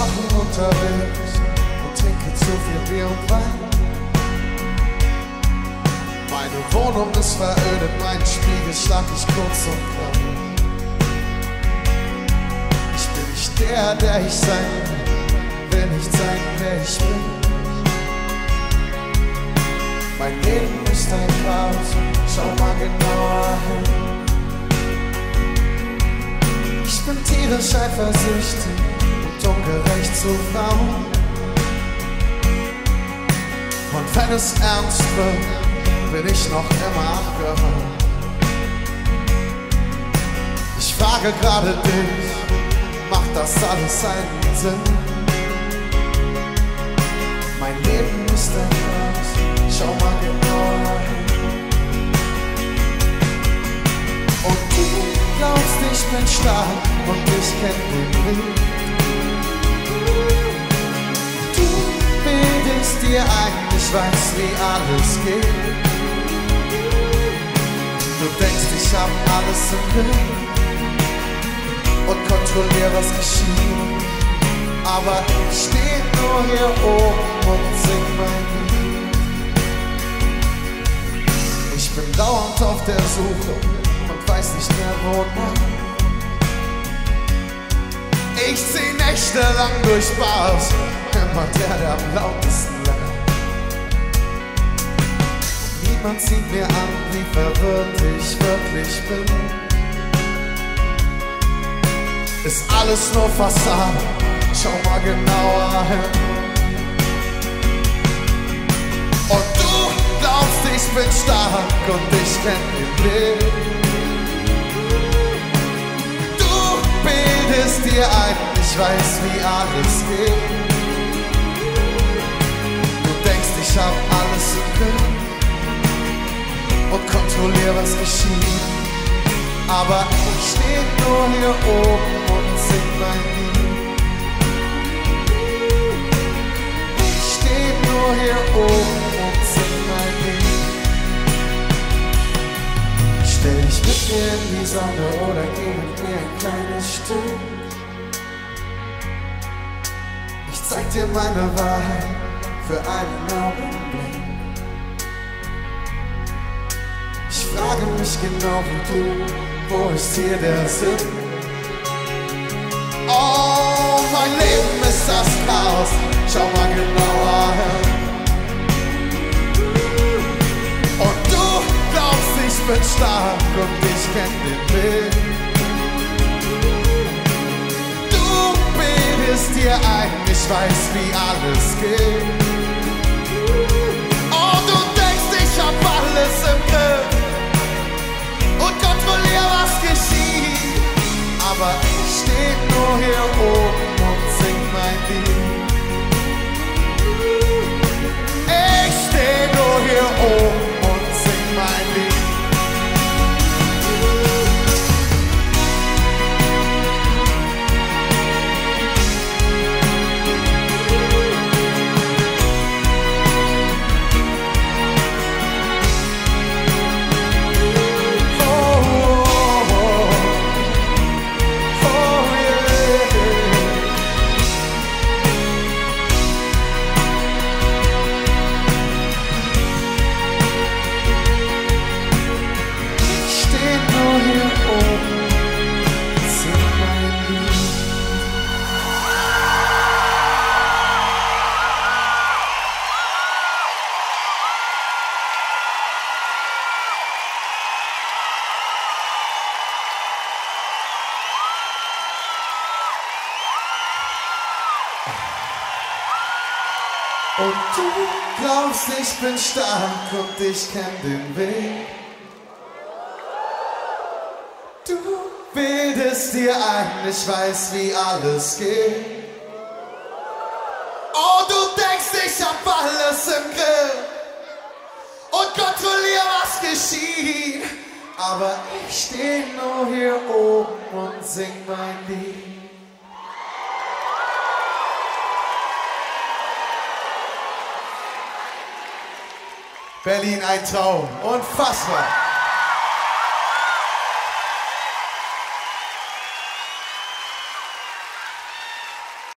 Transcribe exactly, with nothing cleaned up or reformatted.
unterwegs und trinke zu viel Bier und Wein. Meine Wohnung ist verödet, meinen Spiegel schlag ich kurz und klein. Ich bin nicht der, der ich sein will, will nicht sein, wer ich bin. Mein Leben ist ein Chaos, schau mal genauer hin. Ich bin tierisch eifersüchtig und ungerecht zu Frauen. Und wenn es ernst wird, bin ich noch immer abgehauen. Ich frage gerade dich, macht das alles einen Sinn? Mein Leben ist ein Chaos, schau mal genauer hin. Und du glaubst, ich bin stark und ich kenn den Weg. Du bildest dir ein, ich weiß, wie alles geht. Du denkst, ich hab alles im Griff und kontrollier, was geschieht. Aber ich steh nur hier oben und sing mein Lied. Ich bin dauernd auf der Suche und weiß nicht mehr wonach. Ich zieh nächtelang durch Bars, immer der, der am lautesten lacht. Niemand sieht mir an, wie verwirrt ich wirklich bin. Ist alles nur Fassade, schau mal genauer hin. Und du glaubst, ich bin stark und ich kenn den Weg. Du bildest dir ein, ich weiß, wie alles geht. Du denkst, ich hab alles im Griff und kontrollier, was geschieht. Aber ich steh nur hier oben und sing mein Lied. Ich steh nur hier oben und sing mein Lied. Stell dich mit mir in die Sonne oder geh mit mir ein kleines Stück. Ich zeig dir meine Wahrheit für einen Augenblick. Ich frage mich genau wie du, wo ist hier der Sinn? Oh, mein Leben ist das Chaos, schau mal genauer hin. Und du glaubst, ich bin stark und ich kenn den Weg. Du bildest dir ein, ich weiß, wie alles geht. Oh, du denkst, ich hab alles im Griff und kontrollier, was geschieht. Aber ich steh nur hier oben und sing mein Lied. Ich steh nur hier oben und sing mein Lied. Und du glaubst, ich bin stark und ich kenn den Weg. Du bildest dir ein, ich weiß, wie alles geht. Oh, du denkst, ich hab alles im Griff und kontrollier, was geschieht. Aber ich steh nur hier oben und sing mein Lied. Berlin, ein Traum. Unfassbar.